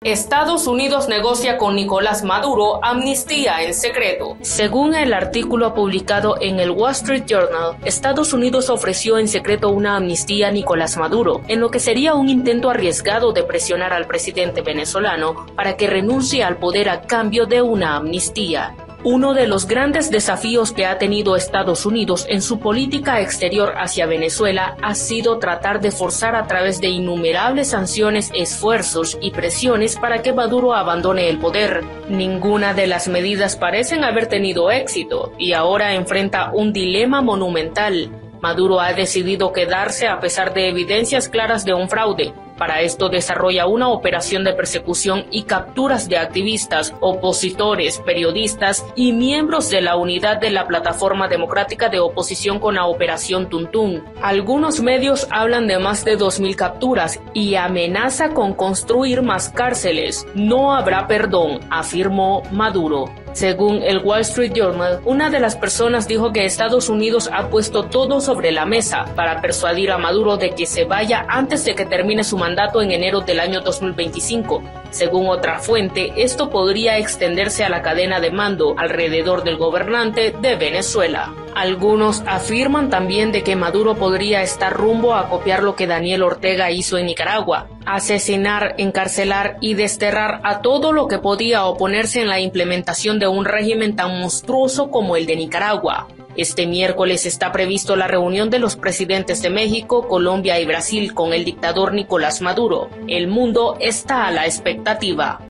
Estados Unidos negocia con Nicolás Maduro amnistía en secreto. Según el artículo publicado en el Wall Street Journal, Estados Unidos ofreció en secreto una amnistía a Nicolás Maduro, en lo que sería un intento arriesgado de presionar al presidente venezolano para que renuncie al poder a cambio de una amnistía. Uno de los grandes desafíos que ha tenido Estados Unidos en su política exterior hacia Venezuela ha sido tratar de forzar a través de innumerables sanciones, esfuerzos y presiones para que Maduro abandone el poder. Ninguna de las medidas parecen haber tenido éxito y ahora enfrenta un dilema monumental. Maduro ha decidido quedarse a pesar de evidencias claras de un fraude. Para esto desarrolla una operación de persecución y capturas de activistas, opositores, periodistas y miembros de la unidad de la Plataforma Democrática de Oposición con la Operación Tuntún. Algunos medios hablan de más de 2.000 capturas y amenaza con construir más cárceles. No habrá perdón, afirmó Maduro. Según el Wall Street Journal, una de las personas dijo que Estados Unidos ha puesto todo sobre la mesa para persuadir a Maduro de que se vaya antes de que termine su mandato en enero del año 2025. Según otra fuente, esto podría extenderse a la cadena de mando alrededor del gobernante de Venezuela. Algunos afirman también de que Maduro podría estar rumbo a copiar lo que Daniel Ortega hizo en Nicaragua: asesinar, encarcelar y desterrar a todo lo que podía oponerse en la implementación de un régimen tan monstruoso como el de Nicaragua. Este miércoles está previsto la reunión de los presidentes de México, Colombia y Brasil con el dictador Nicolás Maduro. El mundo está a la expectativa.